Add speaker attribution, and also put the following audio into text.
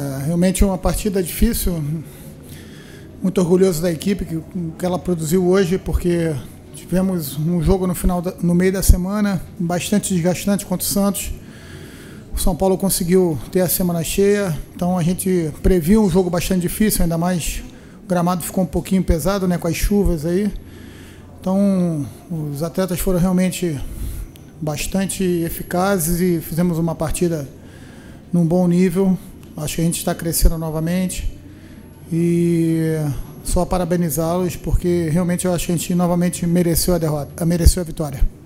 Speaker 1: Realmente uma partida difícil, muito orgulhoso da equipe que ela produziu hoje, porque tivemos um jogo no meio da semana, bastante desgastante contra o Santos. O São Paulo conseguiu ter a semana cheia, então a gente previu um jogo bastante difícil, ainda mais o gramado ficou um pouquinho pesado, né, com as chuvas aí. Então os atletas foram realmente bastante eficazes e fizemos uma partida num bom nível. Acho que a gente está crescendo novamente e só parabenizá-los, porque realmente eu acho que a gente novamente mereceu a vitória.